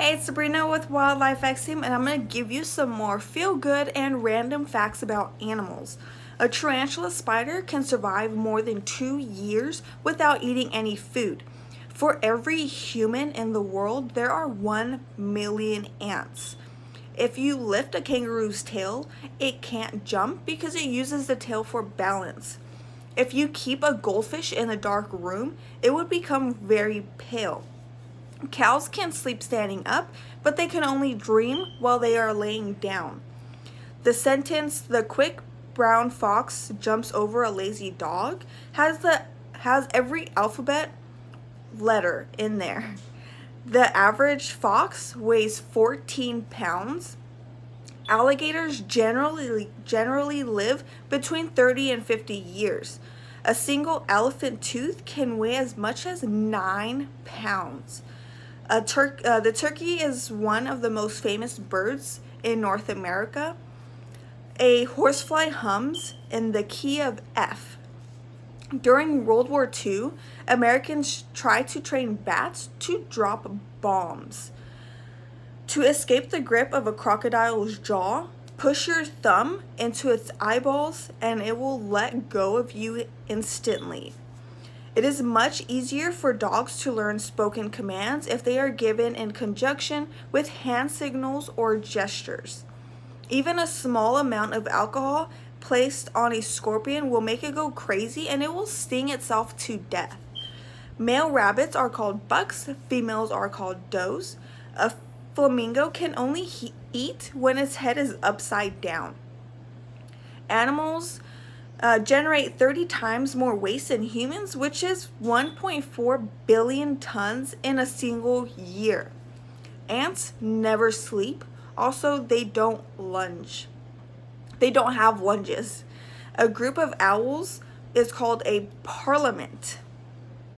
Hey, it's Sabrina with Wildlife X Team, and I'm going to give you some more feel-good and random facts about animals. A tarantula spider can survive more than 2 years without eating any food. For every human in the world, there are 1 million ants. If you lift a kangaroo's tail, it can't jump because it uses the tail for balance. If you keep a goldfish in a dark room, it would become very pale. Cows can sleep standing up, but they can only dream while they are laying down. The sentence, "the quick brown fox jumps over a lazy dog," has every alphabet letter in there. The average fox weighs 14 pounds. Alligators generally live between 30 and 50 years. A single elephant tooth can weigh as much as 9 pounds. The turkey is one of the most famous birds in North America. A horsefly hums in the key of F. During World War II, Americans tried to train bats to drop bombs. To escape the grip of a crocodile's jaw, push your thumb into its eyeballs and it will let go of you instantly. It is much easier for dogs to learn spoken commands if they are given in conjunction with hand signals or gestures. Even a small amount of alcohol placed on a scorpion will make it go crazy and it will sting itself to death. Male rabbits are called bucks, females are called does. A flamingo can only eat when its head is upside down. Animals generate 30 times more waste than humans, which is 1.4 billion tons in a single year. Ants never sleep. Also, they don't lunge. They don't have lunges. A group of owls is called a parliament.